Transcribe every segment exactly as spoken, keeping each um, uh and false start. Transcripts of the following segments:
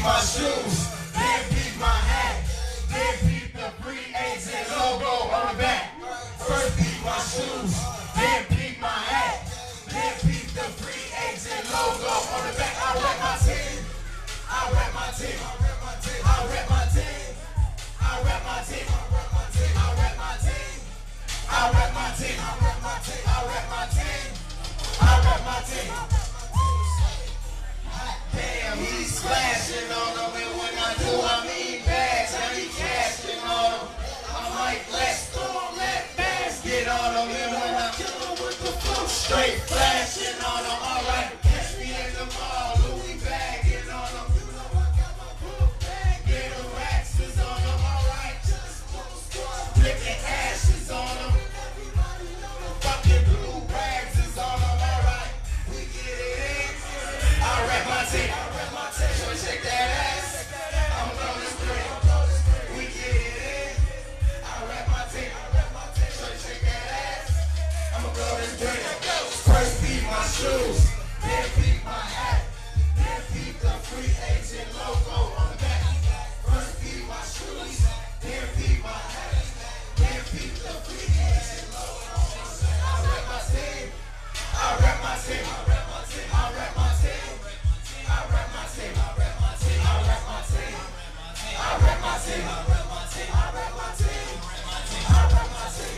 my shoes, then peep my hat, then peep the free agent logo on the back. First peep my shoes, then peep my hat, then peep the free agent logo on the back. I rep my team, I rep my team, I rep my team, I rep my team, I rep my team, I rep my team, I rep my team, I rep my team, I rep my team. Damn, he's splashing on them, and when I do, I mean bags. I be cashing on them. I'm like, let's storm that basket on them, and when I kill them with the flow, straight flashing on them. All right, catch me in the mall, Louis bagging on them. You know I got my book bag, yeah, the racks is on them. All right, just flipping ashes on them. Fucking blue rags is on them. All right, we get it in. I rep my team, I rep my team, so shake that ass. I'm on this green, we get it in. I rep my team, I rep my team, so shake that ass. I'ma blow this green. First beat my shoes, then beat my hat, then beat the free agent logo on the back. First beat my shoes, then beat my hat, then beat the free agent logo on the back. I rep my team, I rep my team, I rep my team, I rep my team. I rep my team, I rep my team, I rep my team, I rep my team, I rep my team, I rep my team, I rep my team.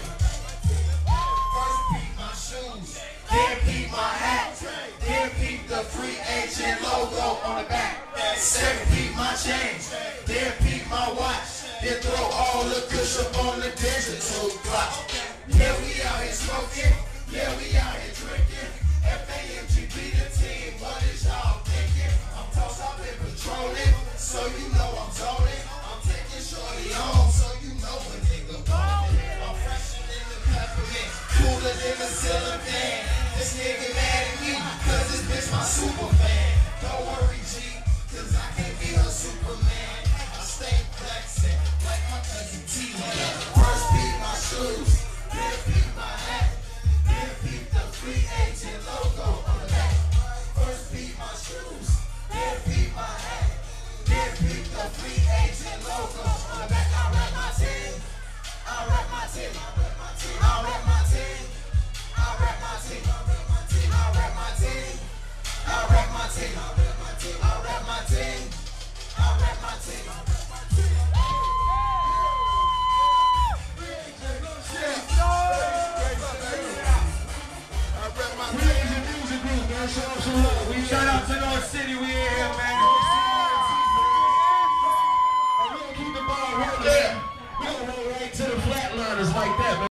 First peep my shoes, then peep my hat, then peep the free agent logo on the back. Second peep my chain, then peep my watch, then throw all the cushion on the digital clock. Yeah, we out here smoking, yeah, we out here drinking. F A M G be the team, what is y'all thinking? I'm tossed up and patrolling, so you know I'm zoning. I'm taking shorty home, so you know a nigga ballin'. I'm fresher than the peppermint, cooler than the ceiling fan. This nigga mad at me, cause this bitch my super fan. Don't worry, G, cause I can't be her Superman. I stay flexing, like my cousin T-Man. First beat my shoes, then beat my hat, then beat the free agent logo on the back. First beat my shoes, then beat my hat, then beat the free agent logo on the back. I rep my team, I rep my team, I rep my team, I rep my team, I rep my team, I rep my team, I rep my team, I rep my team, I rep my team, I rep my team, I rep my team, I rep my team. Shout out to Northcity, we in here, man. And we gonna keep the ball rolling. We gonna roll right to the flatliners like that, man.